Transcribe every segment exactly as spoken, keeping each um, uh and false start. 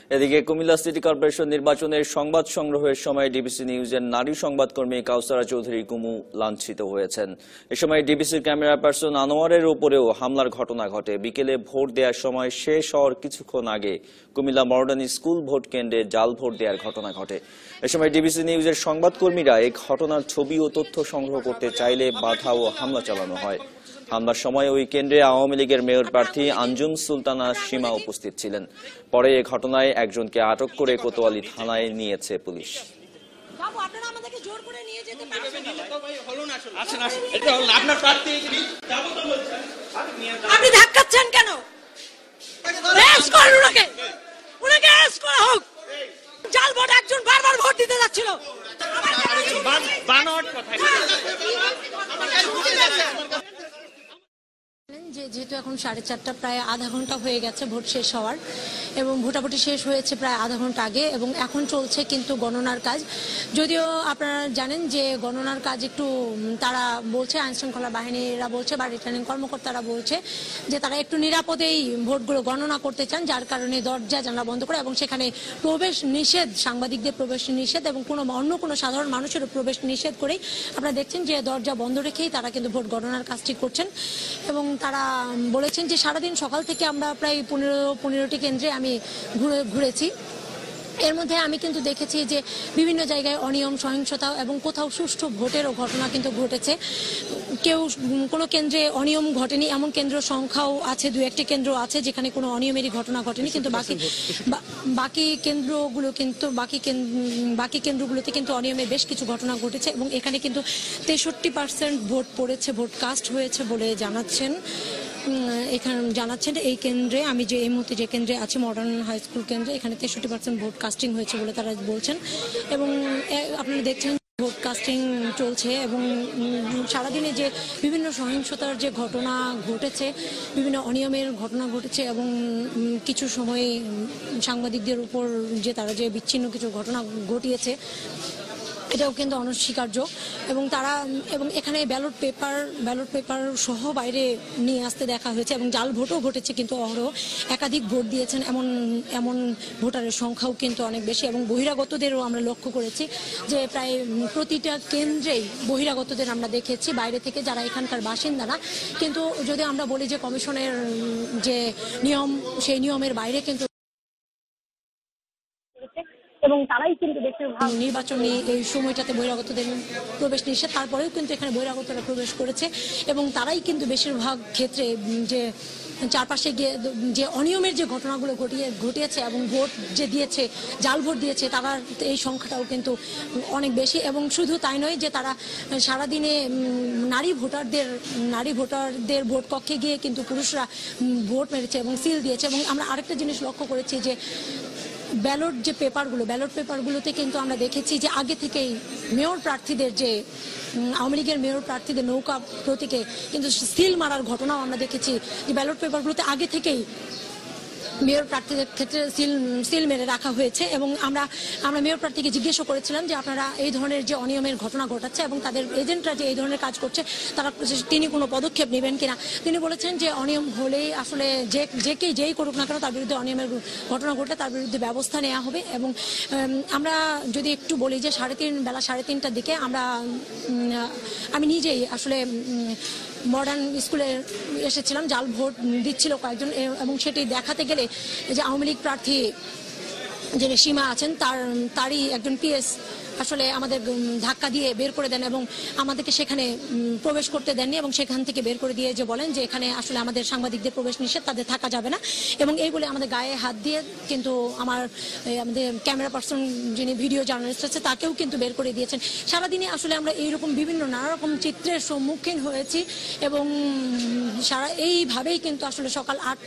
এদিকে Comilla city corporation নির্বাচনের সংবাদ সংগ্রহের সময় ডিবিসি নিউজের নারী সংবাদকর্মী কাউসারা চৌধুরী কুমু লাঞ্ছিত হয়েছেন। এ সময় ডিবিসির ক্যামেরা পার্সন আনোয়ারের উপরেও হামলার ঘটনা ঘটে। বিকেলে ভোট দেওয়ার সময় শেষ হওয়ার কিছুক্ষণ আগে কুমিল্লা মডার্ন স্কুল ভোট কেন্দ্রে জাল ভোট দেওয়ার ঘটনা ঘটে। এ সময় ডিবিসি নিউজের সংবাদকর্মীরা এই ঘটনার ছবি ও তথ্য সংগ্রহ করতে চাইলে বাধা ও হামলা চালানো হয়। হামলার সময় ওই কেন্দ্রে আওয়ামী লীগের মেয়র প্রার্থী আঞ্জুম সুলতানা সীমা উপস্থিত ছিলেন। পরে এ ঘটনায় একজনকে আটক করে কোতোয়ালি থানায় নিয়েছে পুলিশ। আপনি ধাক্কাচ্ছেন কেন? জাল ভোট, একজন বারবার ভোট দিতে যাচ্ছিল। যেহেতু এখন সাড়ে চারটা, প্রায় আধা ঘন্টা হয়ে গেছে ভোট শেষ হওয়ার, এবং ভোটাভুটি শেষ হয়েছে প্রায় আধা ঘন্টা আগে, এবং এখন চলছে কিন্তু গণনার কাজ। যদিও আপনারা জানেন যে গণনার কাজ একটু তারা বলছে, আইনশৃঙ্খলা বাহিনীরা বলছে বা রিটার্নিং কর্মকর্তারা বলছে যে তারা একটু নিরাপদেই ভোটগুলো গণনা করতে চান, যার কারণে দরজা জানলা বন্ধ করে এবং সেখানে প্রবেশ নিষেধ, সাংবাদিকদের প্রবেশ নিষেধ এবং কোনো অন্য কোনো সাধারণ মানুষেরও প্রবেশ নিষেধ করেই আপনারা দেখছেন যে দরজা বন্ধ রেখেই তারা কিন্তু ভোট গণনার কাজটি করছেন। এবং তারা বলেছেন যে সারাদিন সকাল থেকে আমরা প্রায় পনেরো পনেরোটি কেন্দ্রে আমি ঘুরে ঘুরেছি। এর মধ্যে আমি কিন্তু দেখেছি যে বিভিন্ন জায়গায় অনিয়ম, সহিংসতা এবং কোথাও সুষ্ঠু ভোটেরও ঘটনা কিন্তু ঘটেছে। কেউ কোনো কেন্দ্রে অনিয়ম ঘটেনি এমন কেন্দ্র সংখ্যাও আছে, দু একটি কেন্দ্র আছে যেখানে কোনো অনিয়মেরই ঘটনা ঘটেনি, কিন্তু বাকি বাকি কেন্দ্রগুলো কিন্তু বাকি বাকি কেন্দ্রগুলোতে কিন্তু অনিয়মের বেশ কিছু ঘটনা ঘটেছে। এবং এখানে কিন্তু তেষট্টি পার্সেন্ট ভোট পড়েছে, ভোট কাস্ট হয়েছে বলে জানাচ্ছেন এখানে জানাচ্ছেন এই কেন্দ্রে, আমি যে এই মুহূর্তে যে কেন্দ্রে আছি মডার্ন হাই স্কুল কেন্দ্রে, এখানে তেষট্টি পার্সেন্ট ভোট কাস্টিং হয়েছে বলে তারা বলছেন। এবং আপনারা দেখছেন ভোট কাস্টিং চলছে এবং সারাদিনে যে বিভিন্ন সহিংসতার যে ঘটনা ঘটেছে, বিভিন্ন অনিয়মের ঘটনা ঘটেছে এবং কিছু সময় সাংবাদিকদের উপর যে তারা যে বিচ্ছিন্ন কিছু ঘটনা ঘটিয়েছে, এটাও কিন্তু অনস্বীকার্য। এবং তারা এবং এখানে ব্যালট পেপার ব্যালট পেপার সহ বাইরে নিয়ে আসতে দেখা হয়েছে এবং জাল ভোটও ঘটেছে, কিন্তু অহরহ একাধিক ভোট দিয়েছেন এমন এমন ভোটারের সংখ্যাও কিন্তু অনেক বেশি। এবং বহিরাগতদেরও আমরা লক্ষ্য করেছি যে প্রায় প্রতিটা কেন্দ্রেই বহিরাগতদের আমরা দেখেছি, বাইরে থেকে যারা এখানকার বাসিন্দারা। কিন্তু যদি আমরা বলি যে কমিশনের যে নিয়ম, সেই নিয়মের বাইরে কিন্তু এবং তারাই কিন্তু বেশিরভাগ নির্বাচনী এই সময়টাতে বহিরাগতদের প্রবেশ নিষেধ, তারপরেও কিন্তু এখানে বহিরাগতরা প্রবেশ করেছে এবং তারাই কিন্তু বেশিরভাগ ক্ষেত্রে যে চারপাশে গিয়ে যে অনিয়মের যে ঘটনাগুলো ঘটিয়ে ঘটিয়েছে এবং ভোট যে দিয়েছে, জাল ভোট দিয়েছে, তারা এই সংখ্যাটাও কিন্তু অনেক বেশি। এবং শুধু তাই নয় যে তারা সারাদিনে নারী ভোটারদের নারী ভোটারদের ভোট কক্ষে গিয়ে কিন্তু পুরুষরা ভোট মেরেছে এবং সিল দিয়েছে। এবং আমরা আরেকটা জিনিস লক্ষ্য করেছি যে ব্যালট যে পেপারগুলো ব্যালট পেপারগুলোতে কিন্তু আমরা দেখেছি যে আগে থেকেই মেয়র প্রার্থীদের যে আওয়ামী লীগের মেয়র প্রার্থীদের নৌকা প্রতীকে কিন্তু সিল মারার ঘটনাও আমরা দেখেছি, যে ব্যালট পেপারগুলোতে আগে থেকেই মেয়র প্রার্থীদের ক্ষেত্রে সিল সিল মেরে রাখা হয়েছে। এবং আমরা আমরা মেয়র প্রার্থীকে জিজ্ঞেসও করেছিলাম যে আপনারা এই ধরনের যে অনিয়মের ঘটনা ঘটাচ্ছে এবং তাদের এজেন্টরা যে এই ধরনের কাজ করছে, তারা তিনি কোনো পদক্ষেপ নেবেন কিনা। তিনি বলেছেন যে অনিয়ম হলেই আসলে যে যেকেই যেই করুক না কেন তার বিরুদ্ধে অনিয়মের ঘটনা ঘটলে তার বিরুদ্ধে ব্যবস্থা নেওয়া হবে। এবং আমরা যদি একটু বলি যে সাড়ে তিন বেলা সাড়ে তিনটার দিকে আমরা আমি নিজেই আসলে মডার্ন স্কুলে এসেছিলাম, জাল ভোট দিচ্ছিল কয়েকজন এবং সেটি দেখাতে গেলে যে আওয়ামী লীগ প্রার্থী যিনি সীমা আছেন তার তারই একজন পিএস আসলে আমাদের ধাক্কা দিয়ে বের করে দেন এবং আমাদেরকে সেখানে প্রবেশ করতে দেননি এবং সেখান থেকে বের করে দিয়ে যে বলেন যে এখানে আসলে আমাদের সাংবাদিকদের প্রবেশ নিষেধ, তাদের থাকা যাবে না। এবং এই বলে আমাদের গায়ে হাত দিয়ে কিন্তু আমার আমাদের ক্যামেরা পার্সন যিনি ভিডিও জার্নালিস্ট আছে তাকেও কিন্তু বের করে দিয়েছেন। সারাদিনে আসলে আমরা এইরকম বিভিন্ন নানা রকম চিত্রের সম্মুখীন হয়েছি এবং সারা এইভাবেই কিন্তু আসলে সকাল আট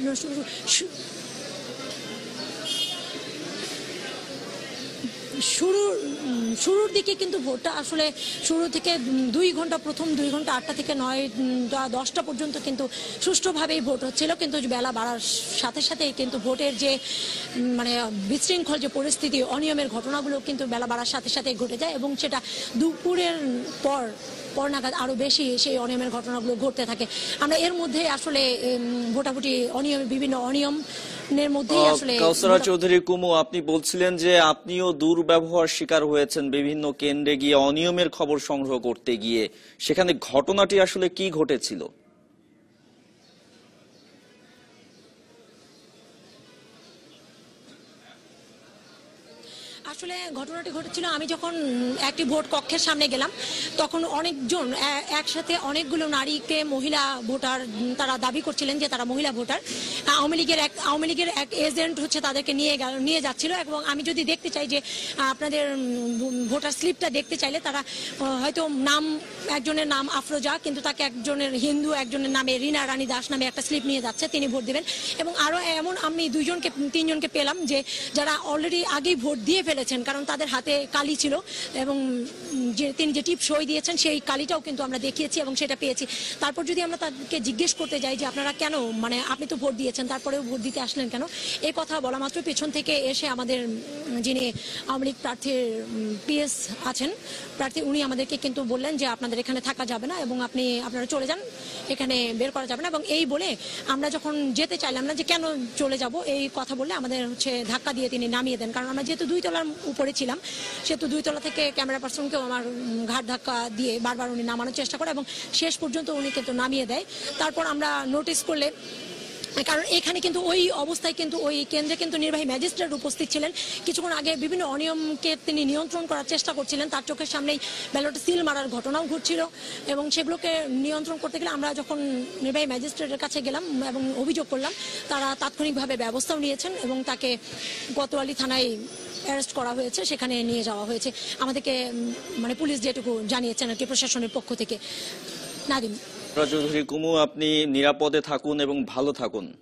শুরু শুরুর দিকে কিন্তু ভোটটা আসলে শুরু থেকে দুই ঘন্টা প্রথম দুই ঘন্টা আটটা থেকে নয় দশটা পর্যন্ত কিন্তু সুষ্ঠুভাবেই ভোট হচ্ছিল, কিন্তু বেলা বাড়ার সাথে সাথে কিন্তু ভোটের যে মানে বিশৃঙ্খল যে পরিস্থিতি, অনিয়মের ঘটনাগুলো কিন্তু বেলা বাড়ার সাথে সাথে ঘটে যায় এবং সেটা দুপুরের পর পর নাগাদ আরো বেশি সেই অনিয়মের ঘটনাগুলো ঘটতে থাকে। আমরা এর মধ্যে আসলে ভোটাভুটি অনিয়ম বিভিন্ন অনিয়ম মধ্যেই আসলে কাউসারা চৌধুরী কুমু, আপনি বলছিলেন যে আপনিও দুর্ব্যবহার শিকার হয়েছেন বিভিন্ন কেন্দ্রে গিয়ে অনিয়মের খবর সংগ্রহ করতে গিয়ে, সেখানে ঘটনাটি আসলে কি ঘটেছিল? আসলে ঘটনাটি ঘটেছিল আমি যখন একটি ভোট কক্ষের সামনে গেলাম, তখন অনেকজন একসাথে অনেকগুলো নারীকে মহিলা ভোটার তারা দাবি করছিলেন যে তারা মহিলা ভোটার। আওয়ামী লীগের এক আওয়ামী লীগের এক এজেন্ট হচ্ছে তাদেরকে নিয়ে নিয়ে যাচ্ছিল, এবং আমি যদি দেখতে চাই যে আপনাদের ভোটার স্লিপটা দেখতে চাইলে তারা হয়তো নাম একজনের নাম আফরোজা, কিন্তু তাকে একজনের হিন্দু একজনের নামে রিনা রানী দাস নামে একটা স্লিপ নিয়ে যাচ্ছে, তিনি ভোট দেবেন। এবং আরো এমন আমি দুইজনকে তিনজনকে পেলাম যে যারা অলরেডি আগেই ভোট দিয়ে ফেলেছেন, কারণ তাদের হাতে কালি ছিল এবং যে তিনি যে টিপ সই দিয়েছেন সেই কালিটাও কিন্তু আমরা দেখিয়েছি এবং সেটা পেয়েছি। তারপর যদি আমরা তাদেরকে জিজ্ঞেস করতে যাই যে আপনারা কেন, মানে আপনি তো ভোট দিয়েছেন তারপরেও ভোট দিতে আসলেন কেন, এই কথা বলা মাত্র পেছন থেকে এসে আমাদের যিনি আওয়ামী লীগ প্রার্থীর পিএস আছেন প্রার্থী, উনি আমাদেরকে কিন্তু বললেন যে আপনাদের এখানে থাকা যাবে না এবং আপনি আপনারা চলে যান, এখানে বের করা যাবে না। এবং এই বলে আমরা যখন যেতে চাইলাম না যে কেন চলে যাব, এই কথা বললে আমাদের হচ্ছে ধাক্কা দিয়ে তিনি নামিয়ে দেন। কারণ আমরা যেহেতু দুই তলার উপরে ছিলাম, সেহেতু দুই তলা থেকে ক্যামেরা পার্সনকেও আমার ঘাট ধাক্কা দিয়ে বারবার উনি নামানোর চেষ্টা করে এবং শেষ পর্যন্ত উনি কিন্তু নামিয়ে দেয়। তারপর আমরা নোটিস করলে, কারণ এখানে কিন্তু ওই অবস্থায় কিন্তু ওই কেন্দ্রে কিন্তু নির্বাহী ম্যাজিস্ট্রেট উপস্থিত ছিলেন, কিছুক্ষণ আগে বিভিন্ন অনিয়মকে তিনি নিয়ন্ত্রণ করার চেষ্টা করছিলেন, তার চোখের সামনেই ব্যালটে সিল মারার ঘটনাও ঘটছিল এবং সেগুলোকে নিয়ন্ত্রণ করতে গেলে আমরা যখন নির্বাহী ম্যাজিস্ট্রেটের কাছে গেলাম এবং অভিযোগ করলাম, তারা তাৎক্ষণিকভাবে ব্যবস্থাও নিয়েছেন এবং তাকে কোতোয়ালি থানায় অ্যারেস্ট করা হয়েছে, সেখানে নিয়ে যাওয়া হয়েছে আমাদেরকে, মানে পুলিশ যেটুকু জানিয়েছেন আর কি প্রশাসনের পক্ষ থেকে। নাদিম চৌধুরী কুমু, আপনি নিরাপদে থাকুন এবং ভালো থাকুন।